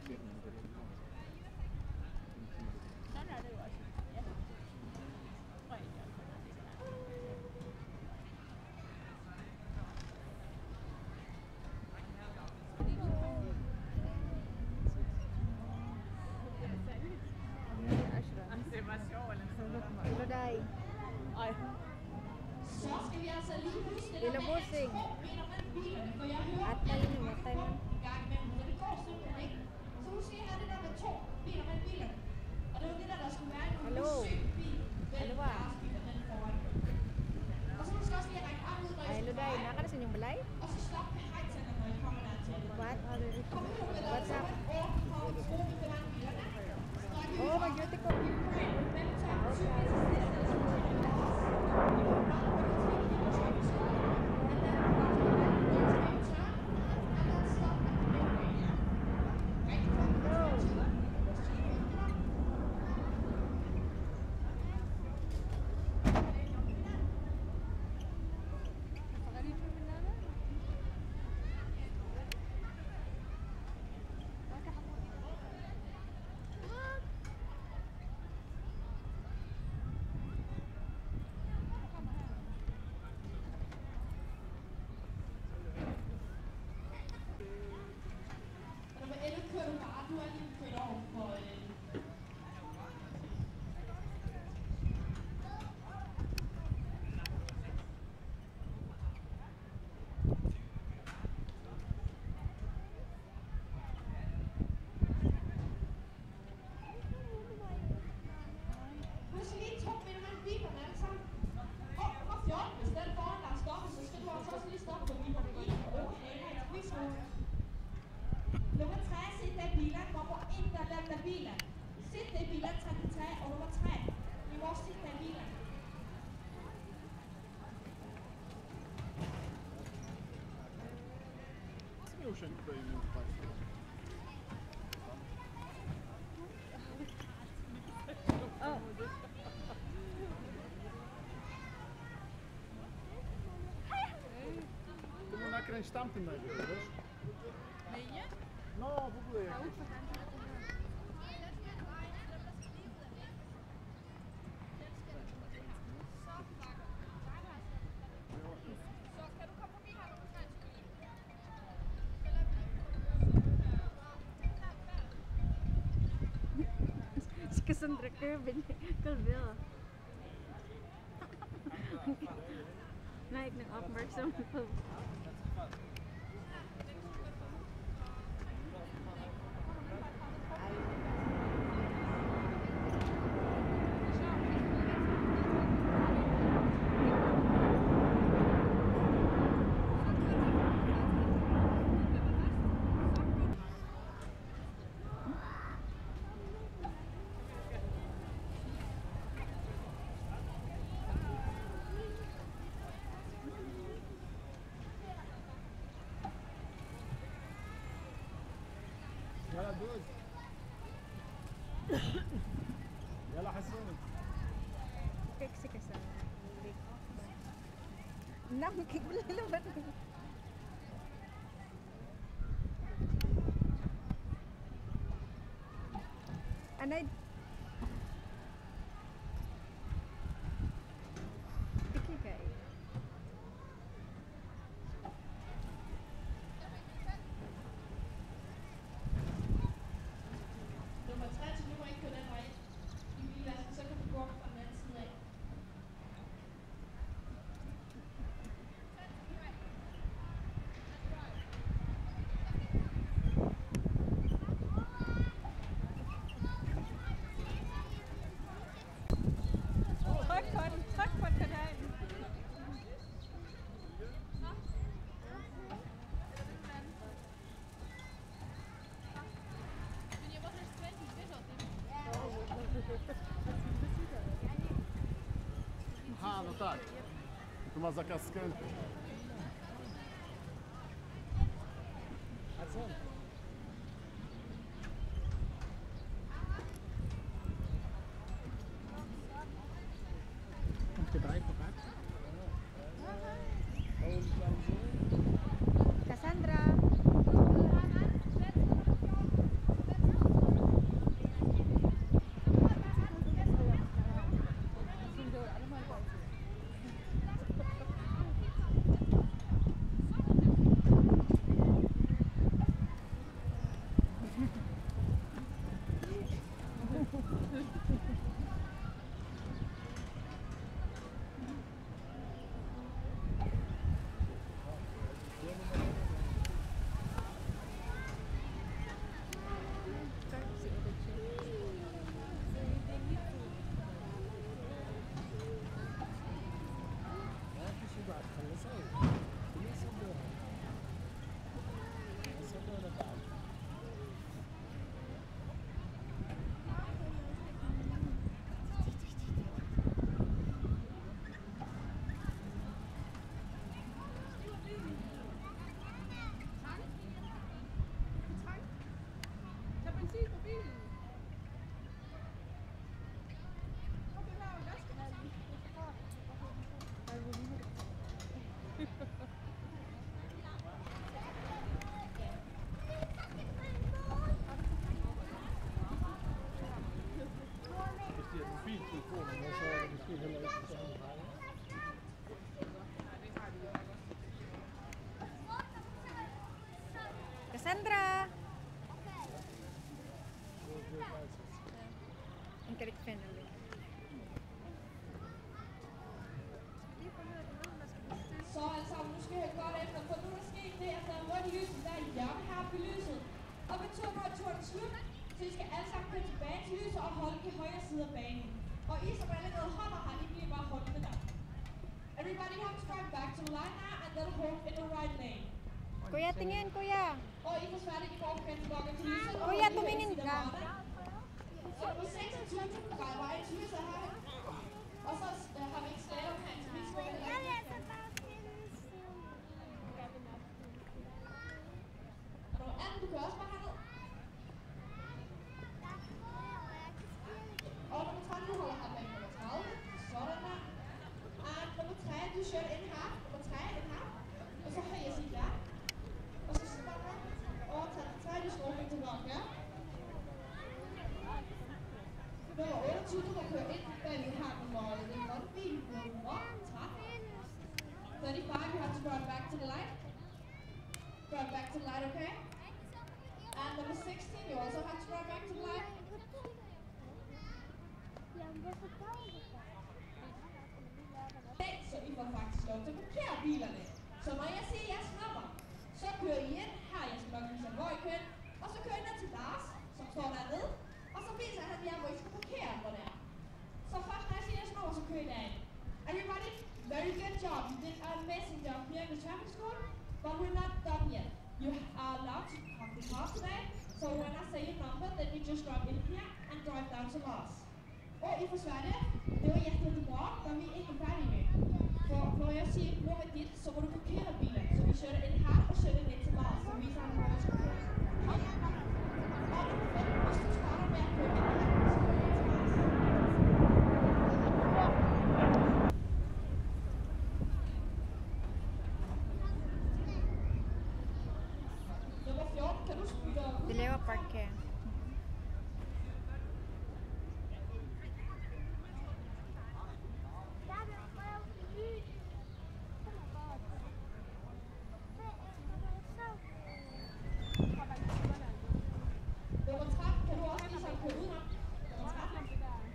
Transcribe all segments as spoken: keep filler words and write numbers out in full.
Lodai. Ej. Så skal vi altså lige huske Lille Mosing. At malin mo tayo man. gang imellem, så det går simpelthen ikke. Så nu skal I have det der med to biler med biler. Og det var det der, der skulle være en Hallo. musykbil. Ano ba? Og så skal også lige række arm ud, når I Ay, skal Lodai, dreje. naka na sa inyong balay? Og så stop med hejtænder, når I kommer dertil. What? Kom nu med dig, What's så up? er det orden på en skole til mange bilerne. Stræk ud. Oh, mag-beauty ko. Hvem tager tyve meter til næste? Nummer tre, sitter i bilen, går på inte lämna bilen. Sitter i bilen trettiotre och nummer tre, ni måste sitta i bilen. Eu sempre bem muito pai. Como nakręć tamtym najpierw, wiesz? Myje? No, w ogóle jakieś. Si Cassandra Kervin. Kalvila. Naik ng off-mark sa mga. يلا دوز يلا حسوني Kek si Cassandra. Nang kiglalabat. Anay Tiki kay. Nummer tre til nummer et på den vej i bilen, så kan du gå op fra den anden side af. Tryk på den, tryk på kanalen. Aha, no tak. Tu ma zakaz skrętu. A co? Komt je bij vooruit? Cassandra. Sandra! Hun kan ikke finde det. Så alle sammen, nu skal jeg høre godt efter, for nu er der sket det, at der er rødt lys, der er hjørne her på lyset. Og ved to når turen er slut, så I skal alle sammen køre tilbage til lyset og holde i højre side af banen. Og I som allerede holder her, I bliver bare holdt der. Everybody have to drive back to the line now and then hold in the right lane. Kuya, tingin, kuya! Og I får svært ikke at køre tilbage til lyset. og Kuya, holde i højre tumingin side af ka. banen. Så nummer seksogtyve, du kan dreje vej til lyset her. Og så øh, har vi ikke slalom her, så vi skal være Og nummer atten, du kan også bare herned. Og nummer tretten, du holder her bag nummer tredive. Sådan der. Og nummer tre, du kører ind her. Nummer tre ind her. Og så har jeg sit der. Og så stopper. Og tager tre, du står lidt tilbage her. Nummer otteogtyve, du må køre ind bag her nummer nummer bil nummer tretten. thirty-five, you have to run back to the light. Run back to the light, okay? And number sixteen, you also have to run back to the light. Så I får faktisk lov til at parkere bilerne. Så når jeg siger jeres nummer, så kører I ind. Her jeg skal nok vise jer, hvor I kører. Og så kører I ned til Lars, som står dernede. Og så viser han jer, hvor I skal parkere, hvor det er. Så først når jeg siger jeres nummer, så kører I derind. Everybody, very good job. You did an amazing job here in the traffic school. But we're not done yet. You are allowed to park the car today. So when I say your number, then you just drive in here and drive down to Lars. Og I får Sverige, det var jättebra, men vi er ikke færdige med. For når jeg siger nummer dit, så må du parkere bilen. Så vi kører ind her og kører ned til Lars, så viser han, hvor vi skal køre. Og nummer fem, hvis du starter med at køre ind her, så kører ned til Lars. Nummer fjorten, kan du spille ud? Vi laver parkering. Nummer tretten, kan du også lige sådan køre udenom? Nummer tretten.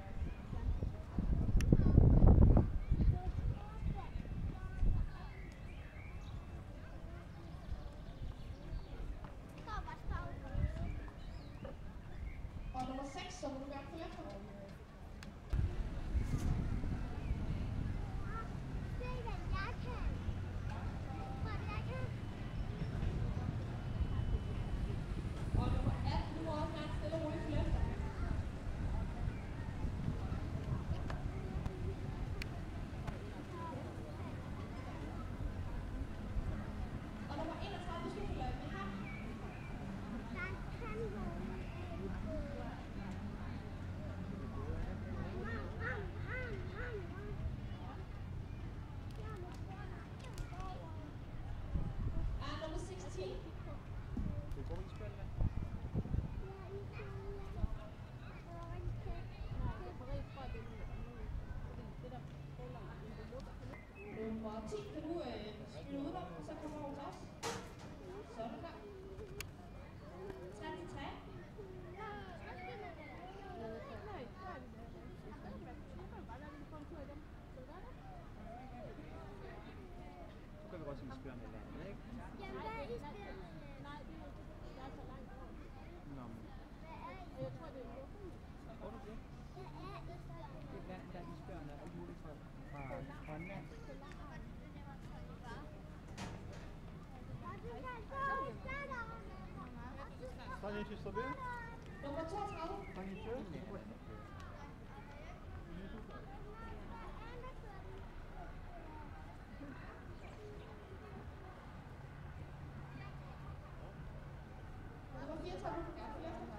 Og nummer seks, så må du gerne følge efter. Og nummer atten, du må også gerne stille og roligt følge efter. Og nummer enogtredive, du skal følge med her. And number sixteen. Nummer ti, kan du øh, spille udenom, og så kommer over til os. Sådan der. tretten-tre. Så kan vi godt se spillerne i landet, ikke? Nå, men tror du det? Det er blandt andet isbjørne og juletræ fra Grønland. Staniecie sobie? Nummer toogtredive. Staniecie? Nummer fireogtredive, du kan gerne følge efter.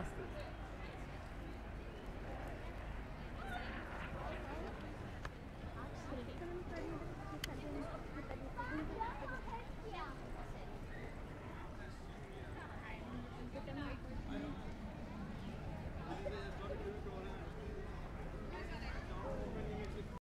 konstigt.